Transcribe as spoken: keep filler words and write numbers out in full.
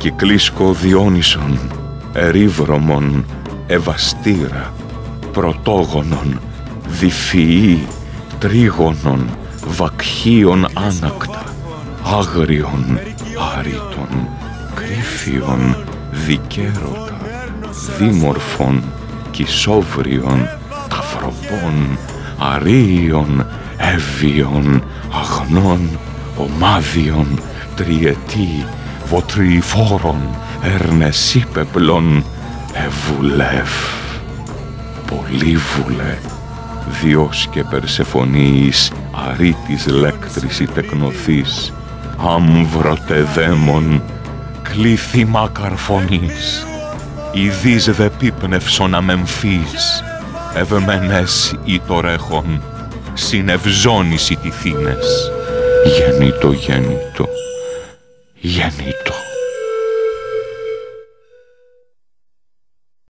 Κυκλίσκο Διόνυσον, ερήβρωμον, ευαστήρα, πρωτόγονον, διφυή, τρίγωνον, βακχίων άνακτα, άγριον, άριτον, κρύφιον, δικέρωτα, δίμορφον, κισόβριον, ταυροπών, αρίων, έβιον, αγνών, ομάδιον, τριετή, βοτριφόρων, ερνεσίπεπλων, εβουλεύ, πολύβουλε, διός και Περσεφωνής, αρήτης λέκτρης η τεκνοθής, άμβρωτε δαίμον, κλήθημα καρφωνής, ιδείς δε πίπνευσον αμεμφής, ευμενές ήτορέχον, συνευζώνης οι τυθύνες, γεννήτο, γεννήτο, γεννήτο.